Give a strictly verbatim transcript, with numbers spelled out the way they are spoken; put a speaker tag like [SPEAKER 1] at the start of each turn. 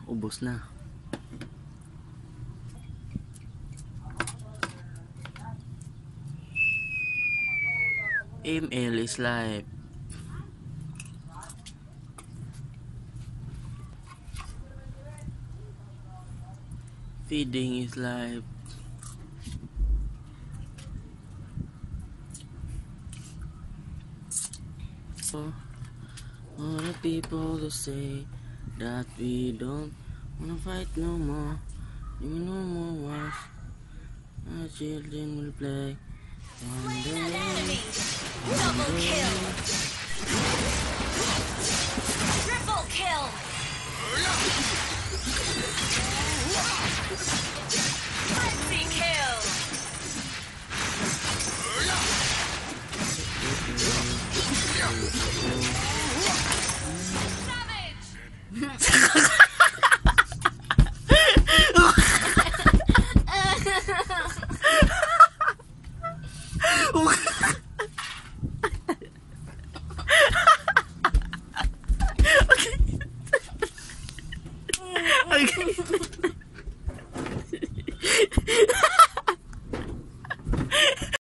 [SPEAKER 1] ubos na. M L is life. Feeding is life. So, all the people who say that we don't wanna fight no more, you no more wars. Our children will play one day.
[SPEAKER 2] Enemy. Double kill. Triple kill. Frenzy kill.